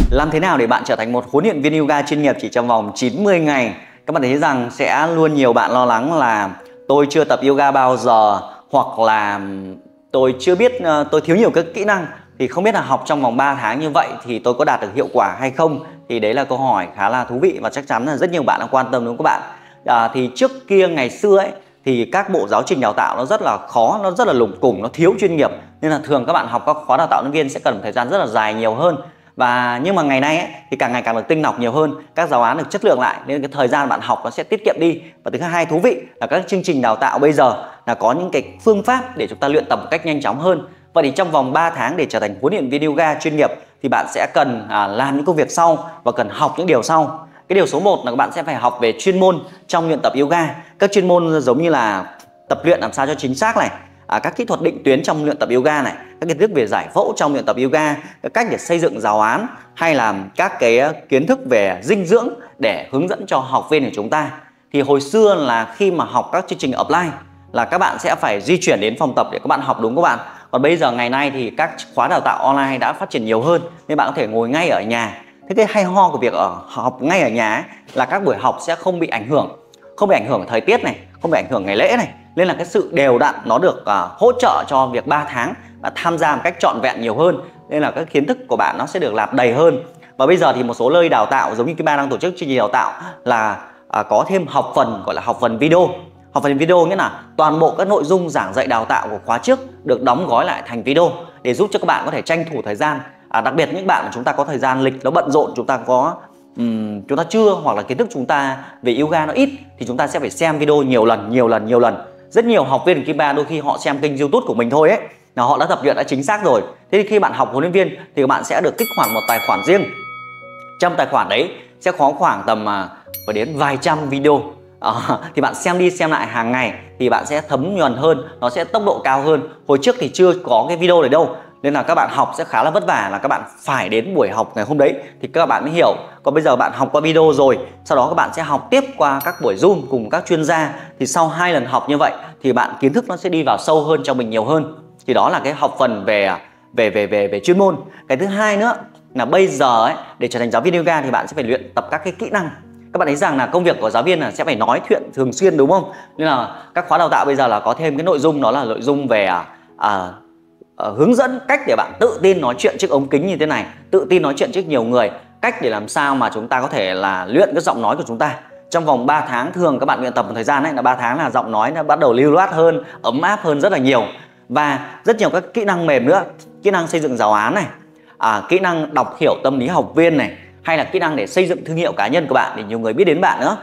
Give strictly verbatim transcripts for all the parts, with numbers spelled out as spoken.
Làm thế nào để bạn trở thành một huấn luyện viên yoga chuyên nghiệp chỉ trong vòng chín mươi ngày? Các bạn thấy rằng sẽ luôn nhiều bạn lo lắng là tôi chưa tập yoga bao giờ, hoặc là tôi chưa biết, tôi thiếu nhiều các kỹ năng, thì không biết là học trong vòng ba tháng như vậy thì tôi có đạt được hiệu quả hay không. Thì đấy là câu hỏi khá là thú vị và chắc chắn là rất nhiều bạn đang quan tâm, đúng không các bạn? À, thì trước kia ngày xưa ấy thì các bộ giáo trình đào tạo nó rất là khó, nó rất là lủng củng, nó thiếu chuyên nghiệp, nên là thường các bạn học các khóa đào tạo nhân viên sẽ cần một thời gian rất là dài nhiều hơn. Và nhưng mà ngày nay ấy, thì càng ngày càng được tinh lọc nhiều hơn, các giáo án được chất lượng lại, nên cái thời gian bạn học nó sẽ tiết kiệm đi. Và thứ hai thú vị là các chương trình đào tạo bây giờ là có những cái phương pháp để chúng ta luyện tập một cách nhanh chóng hơn. Vậy thì trong vòng ba tháng để trở thành huấn luyện viên yoga chuyên nghiệp thì bạn sẽ cần à, làm những công việc sau và cần học những điều sau. Cái điều số một là các bạn sẽ phải học về chuyên môn trong luyện tập yoga. Các chuyên môn giống như là tập luyện làm sao cho chính xác này, à, các kỹ thuật định tuyến trong luyện tập yoga này, các kiến thức về giải phẫu trong luyện tập yoga, các cách để xây dựng giáo án, hay là các cái kiến thức về dinh dưỡng để hướng dẫn cho học viên của chúng ta. Thì hồi xưa là khi mà học các chương trình offline là các bạn sẽ phải di chuyển đến phòng tập để các bạn học, đúng các bạn. Còn bây giờ ngày nay thì các khóa đào tạo online đã phát triển nhiều hơn, nên bạn có thể ngồi ngay ở nhà. Thế cái hay ho của việc ở học ngay ở nhà ấy, là các buổi học sẽ không bị ảnh hưởng, không bị ảnh hưởng thời tiết này, không bị ảnh hưởng ngày lễ này, nên là cái sự đều đặn nó được uh, hỗ trợ cho việc ba tháng bạn tham gia một cách trọn vẹn nhiều hơn, nên là các kiến thức của bạn nó sẽ được lặp đầy hơn. Và bây giờ thì một số nơi đào tạo giống như cái ban đang tổ chức chương trình đào tạo là uh, có thêm học phần gọi là học phần video. Học phần video nghĩa là toàn bộ các nội dung giảng dạy đào tạo của khóa trước được đóng gói lại thành video để giúp cho các bạn có thể tranh thủ thời gian. À, đặc biệt những bạn mà chúng ta có thời gian lịch nó bận rộn, chúng ta có um, chúng ta chưa, hoặc là kiến thức chúng ta về yoga nó ít, thì chúng ta sẽ phải xem video nhiều lần nhiều lần nhiều lần. Rất nhiều học viên của Kimba đôi khi họ xem kênh YouTube của mình thôi ấy là họ đã tập luyện đã chính xác rồi. Thế thì khi bạn học huấn luyện viên thì các bạn sẽ được kích hoạt một tài khoản riêng. Trong tài khoản đấy sẽ có khoảng tầm uh, đến vài trăm video. À, thì bạn xem đi xem lại hàng ngày thì bạn sẽ thấm nhuần hơn, nó sẽ tốc độ cao hơn. Hồi trước thì chưa có cái video này đâu, nên là các bạn học sẽ khá là vất vả, là các bạn phải đến buổi học ngày hôm đấy thì các bạn mới hiểu. Còn bây giờ bạn học qua video rồi, sau đó các bạn sẽ học tiếp qua các buổi Zoom cùng các chuyên gia, thì sau hai lần học như vậy thì bạn kiến thức nó sẽ đi vào sâu hơn trong mình nhiều hơn. Thì đó là cái học phần về về về về về chuyên môn. Cái thứ hai nữa là bây giờ ấy, để trở thành giáo viên yoga thì bạn sẽ phải luyện tập các cái kỹ năng. Các bạn thấy rằng là công việc của giáo viên là sẽ phải nói chuyện thường xuyên, đúng không? Nên là các khóa đào tạo bây giờ là có thêm cái nội dung, đó là nội dung về à, à, hướng dẫn cách để bạn tự tin nói chuyện trước ống kính như thế này, tự tin nói chuyện trước nhiều người, cách để làm sao mà chúng ta có thể là luyện cái giọng nói của chúng ta. Trong vòng ba tháng, thường các bạn luyện tập một thời gian ấy là ba tháng là giọng nói nó bắt đầu lưu loát hơn, ấm áp hơn rất là nhiều. Và rất nhiều các kỹ năng mềm nữa, kỹ năng xây dựng giáo án này, à, kỹ năng đọc hiểu tâm lý học viên này, hay là kỹ năng để xây dựng thương hiệu cá nhân của bạn để nhiều người biết đến bạn nữa.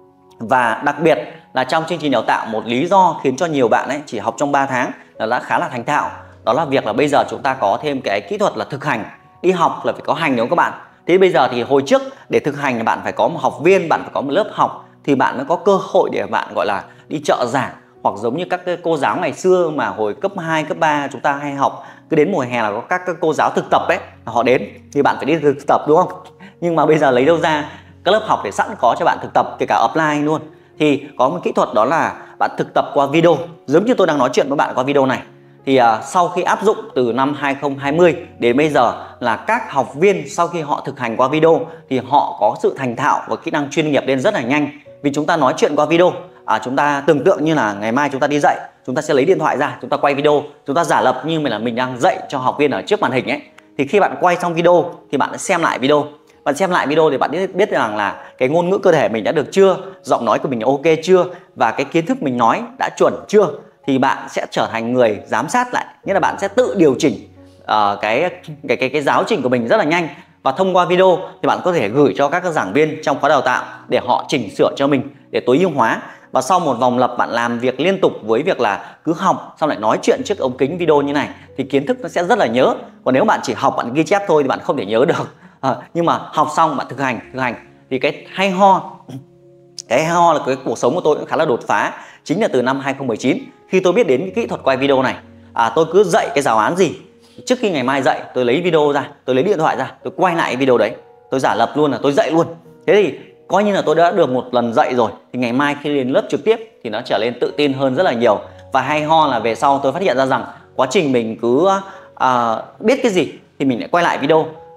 Và đặc biệt là trong chương trình đào tạo, một lý do khiến cho nhiều bạn ấy chỉ học trong ba tháng là đã khá là thành thạo, đó là việc là bây giờ chúng ta có thêm cái kỹ thuật là thực hành. Đi học là phải có hành, đúng không các bạn? Thế bây giờ thì hồi trước để thực hành là bạn phải có một học viên, bạn phải có một lớp học thì bạn mới có cơ hội để bạn gọi là đi trợ giảng, hoặc giống như các cái cô giáo ngày xưa mà hồi cấp hai, cấp ba chúng ta hay học, cứ đến mùa hè là có các, các cô giáo thực tập ấy, họ đến thì bạn phải đi thực tập, đúng không? Nhưng mà bây giờ lấy đâu ra các lớp học để sẵn có cho bạn thực tập, kể cả offline luôn. Thì có một kỹ thuật đó là bạn thực tập qua video, giống như tôi đang nói chuyện với bạn qua video này. Thì uh, sau khi áp dụng từ năm hai không hai không đến bây giờ là các học viên sau khi họ thực hành qua video thì họ có sự thành thạo và kỹ năng chuyên nghiệp lên rất là nhanh. Vì chúng ta nói chuyện qua video, à, chúng ta tưởng tượng như là ngày mai chúng ta đi dạy, chúng ta sẽ lấy điện thoại ra, chúng ta quay video, chúng ta giả lập như là mình đang dạy cho học viên ở trước màn hình ấy. Thì khi bạn quay xong video thì bạn sẽ xem lại video. Bạn xem lại video thì bạn biết rằng là cái ngôn ngữ cơ thể mình đã được chưa, giọng nói của mình ok chưa, và cái kiến thức mình nói đã chuẩn chưa. Thì bạn sẽ trở thành người giám sát lại, nghĩa là bạn sẽ tự điều chỉnh uh, cái, cái cái cái giáo trình của mình rất là nhanh. Và thông qua video thì bạn có thể gửi cho các giảng viên trong khóa đào tạo để họ chỉnh sửa cho mình để tối ưu hóa. Và sau một vòng lập bạn làm việc liên tục với việc là cứ học xong lại nói chuyện trước ống kính video như này thì kiến thức nó sẽ rất là nhớ. Còn nếu bạn chỉ học, bạn ghi chép thôi thì bạn không thể nhớ được. À, nhưng mà học xong bạn thực hành thực hành thì cái hay ho cái hay ho là cái cuộc sống của tôi cũng khá là đột phá, chính là từ năm hai không một chín khi tôi biết đến cái kỹ thuật quay video này. À, tôi cứ dạy cái giáo án gì, trước khi ngày mai dạy tôi lấy video ra, tôi lấy điện thoại ra, tôi quay lại video đấy, tôi giả lập luôn là tôi dạy luôn. Thế thì coi như là tôi đã được một lần dạy rồi, thì ngày mai khi đến lớp trực tiếp thì nó trở lên tự tin hơn rất là nhiều. Và hay ho là về sau tôi phát hiện ra rằng quá trình mình cứ à, biết cái gì thì mình lại quay lại video,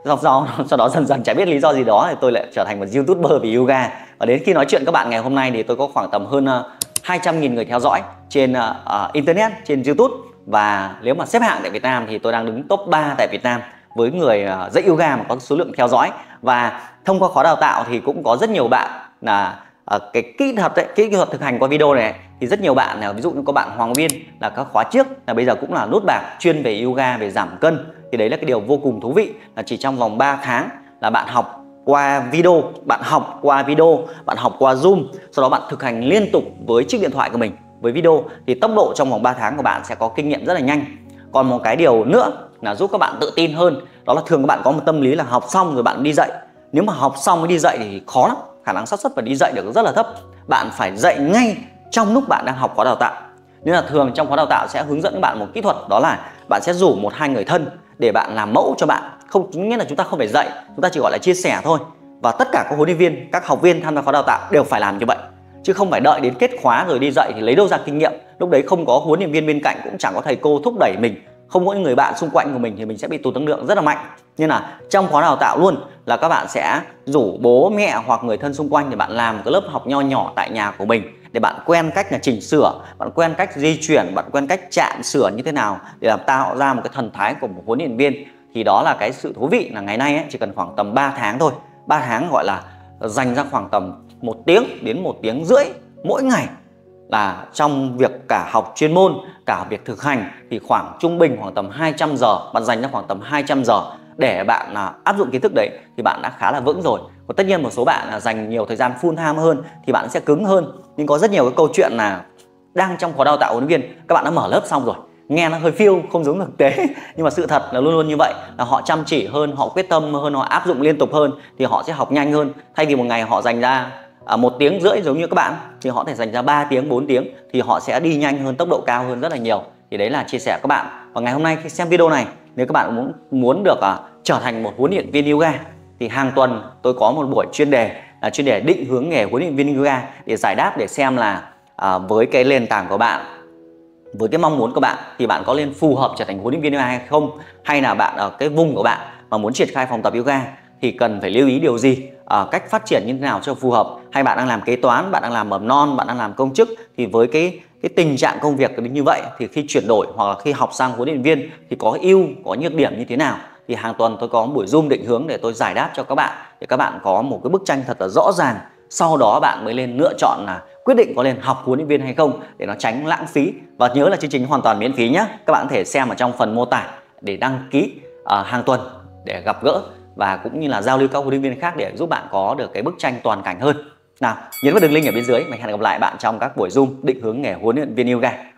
sau đó, sau đó dần dần chả biết lý do gì đó thì tôi lại trở thành một YouTuber về yoga. Và đến khi nói chuyện các bạn ngày hôm nay thì tôi có khoảng tầm hơn uh, hai trăm nghìn người theo dõi trên uh, uh, Internet, trên YouTube. Và nếu mà xếp hạng tại Việt Nam thì tôi đang đứng top ba tại Việt Nam với người uh, dạy yoga mà có số lượng theo dõi. Và thông qua khóa đào tạo thì cũng có rất nhiều bạn là uh, cái kỹ thuật ấy, kỹ thuật thực hành qua video này thì rất nhiều bạn là ví dụ như có bạn Hoàng Viên là các khóa trước là bây giờ cũng là nút bạc chuyên về yoga, về giảm cân. Thì đấy là cái điều vô cùng thú vị, là chỉ trong vòng ba tháng là bạn học qua video, bạn học qua video, bạn học qua Zoom, sau đó bạn thực hành liên tục với chiếc điện thoại của mình với video, thì tốc độ trong vòng ba tháng của bạn sẽ có kinh nghiệm rất là nhanh. Còn một cái điều nữa là giúp các bạn tự tin hơn, đó là thường các bạn có một tâm lý là học xong rồi bạn đi dạy. Nếu mà học xong mới đi dạy thì khó lắm, khả năng xác suất và đi dạy được rất là thấp. Bạn phải dạy ngay trong lúc bạn đang học khóa đào tạo. Nên là thường trong khóa đào tạo sẽ hướng dẫn các bạn một kỹ thuật, đó là bạn sẽ rủ một hai người thân để bạn làm mẫu cho bạn. Không nghĩa là chúng ta không phải dạy, chúng ta chỉ gọi là chia sẻ thôi. Và tất cả các huấn luyện viên, các học viên tham gia khóa đào tạo đều phải làm như vậy, chứ không phải đợi đến kết khóa rồi đi dạy thì lấy đâu ra kinh nghiệm. Lúc đấy không có huấn luyện viên bên cạnh, cũng chẳng có thầy cô thúc đẩy mình, không có những người bạn xung quanh của mình thì mình sẽ bị tụt năng lượng rất là mạnh. Nên là trong khóa đào tạo luôn là các bạn sẽ rủ bố mẹ hoặc người thân xung quanh để bạn làm một cái lớp học nho nhỏ tại nhà của mình, để bạn quen cách là chỉnh sửa, bạn quen cách di chuyển, bạn quen cách chạm sửa như thế nào để làm tạo ra một cái thần thái của một huấn luyện viên. Thì đó là cái sự thú vị, là ngày nay ấy, chỉ cần khoảng tầm ba tháng thôi, ba tháng gọi là dành ra khoảng tầm một tiếng đến một tiếng rưỡi mỗi ngày, là trong việc cả học chuyên môn, cả việc thực hành thì khoảng trung bình khoảng tầm hai trăm giờ, bạn dành ra khoảng tầm hai trăm giờ để bạn à, áp dụng kiến thức đấy thì bạn đã khá là vững rồi. Và tất nhiên một số bạn là dành nhiều thời gian full time hơn thì bạn sẽ cứng hơn. Nhưng có rất nhiều cái câu chuyện là đang trong khóa đào tạo huấn luyện viên, các bạn đã mở lớp xong rồi, nghe nó hơi phiêu, không giống thực tế, nhưng mà sự thật là luôn luôn như vậy, là họ chăm chỉ hơn, họ quyết tâm hơn, họ áp dụng liên tục hơn thì họ sẽ học nhanh hơn. Thay vì một ngày họ dành ra à, một tiếng rưỡi giống như các bạn thì họ thể dành ra ba tiếng, bốn tiếng thì họ sẽ đi nhanh hơn, tốc độ cao hơn rất là nhiều. Thì đấy là chia sẻ các bạn. Và ngày hôm nay khi xem video này, nếu các bạn muốn muốn được à, trở thành một huấn luyện viên yoga thì hàng tuần tôi có một buổi chuyên đề là chuyên đề định hướng nghề huấn luyện viên yoga, để giải đáp, để xem là à, với cái nền tảng của bạn, với cái mong muốn của bạn thì bạn có nên phù hợp trở thành huấn luyện viên yoga hay không, hay là bạn ở cái vùng của bạn mà muốn triển khai phòng tập yoga thì cần phải lưu ý điều gì, à, cách phát triển như thế nào cho phù hợp, hay bạn đang làm kế toán, bạn đang làm mầm non, bạn đang làm công chức thì với cái cái tình trạng công việc như vậy thì khi chuyển đổi hoặc là khi học sang huấn luyện viên thì có ưu, có nhược điểm như thế nào. Thì hàng tuần tôi có một buổi Zoom định hướng để tôi giải đáp cho các bạn, để các bạn có một cái bức tranh thật là rõ ràng. Sau đó bạn mới lên lựa chọn là quyết định có nên học huấn luyện viên hay không, để nó tránh lãng phí. Và nhớ là chương trình hoàn toàn miễn phí nhé. Các bạn có thể xem ở trong phần mô tả để đăng ký uh, hàng tuần để gặp gỡ và cũng như là giao lưu các huấn luyện viên khác để giúp bạn có được cái bức tranh toàn cảnh hơn. Nào, nhấn vào đường link ở bên dưới. Mình hẹn gặp lại bạn trong các buổi Zoom định hướng nghề huấn luyện viên yoga.